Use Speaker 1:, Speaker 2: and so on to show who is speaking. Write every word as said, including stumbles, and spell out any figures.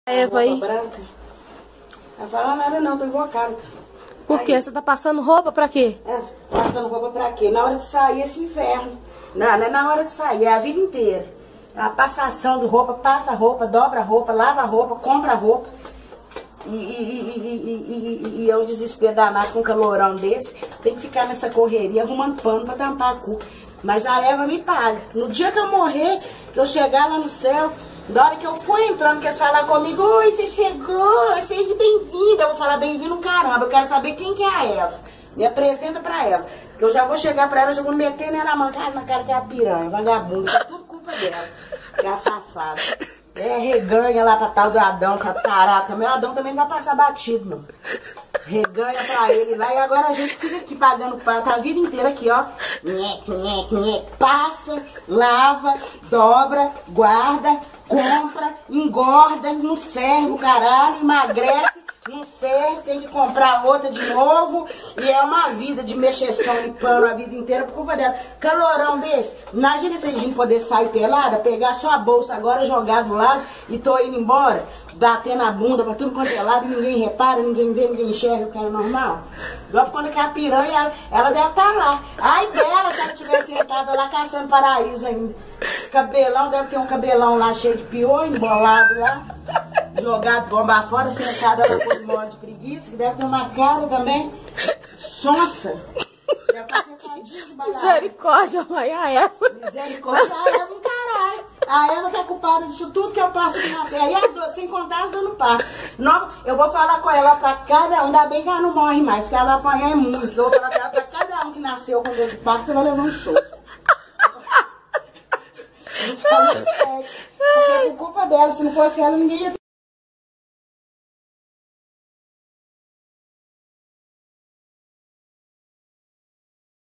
Speaker 1: Eva aí.
Speaker 2: Branca. Ela fala, nada não, tô invocada.
Speaker 1: Por quê? Você tá passando roupa pra quê?
Speaker 2: É, passando roupa pra quê? Na hora de sair esse inferno. Não, não é na hora de sair, é a vida inteira. É a passação de roupa, passa roupa, dobra roupa, lava roupa, compra roupa. E, e, e, e, e, e é um desespero danado com um calorão desse. Tem que ficar nessa correria arrumando pano pra tampar a cu. Mas a Eva me paga. No dia que eu morrer, que eu chegar lá no céu, da hora que eu for entrando, que eles falar comigo, oi, você chegou, seja bem-vinda. Eu vou falar bem-vindo, caramba. Eu quero saber quem que é a Eva. Me apresenta pra Eva. Que eu já vou chegar pra ela, já vou meter nela na cara, na cara que é a piranha, vagabunda. É tudo culpa dela. Que é a safada. É, reganha lá pra tal do Adão, catará também. O Adão também não vai passar batido, não. Reganha pra ele lá. E agora a gente fica aqui pagando pato a vida inteira aqui, ó. Nhec, nhec, nhec. Passa, lava, dobra, guarda, compra, engorda, não serve o caralho, emagrece. Não serve, tem que comprar outra de novo. E é uma vida de mexeção e pano a vida inteira por culpa dela. Calorão desse. Imagina se a gente poder sair pelada, pegar só a bolsa agora, jogar do lado e tô indo embora, batendo a bunda pra tudo quanto é lado, e ninguém repara, ninguém vê, ninguém enxerga o que é normal. Igual quando que a piranha, ela, ela deve estar lá. Ai dela, se ela estiver sentada lá caçando paraíso ainda. Cabelão, deve ter um cabelão lá cheio de pior, embolado lá. Jogado bomba fora, sentada lá com mole de preguiça, que deve ter uma cara também sonsa. Deve estar sentadinha de balada.
Speaker 1: Misericórdia, mãe, a Eva.
Speaker 2: Misericórdia, a Eva um caralho. A Eva que é culpada disso tudo que eu passo aqui na terra. E as duas, sem contar as dando parto. Não, eu vou falar com ela pra cada um, ainda bem que ela não morre mais, porque ela vai apanhar muito. Eu vou falar pra ela pra cada um que nasceu com dor de parto, você vai levar um soco. Eu falo sério. Porque por culpa dela, se não fosse ela, ninguém ia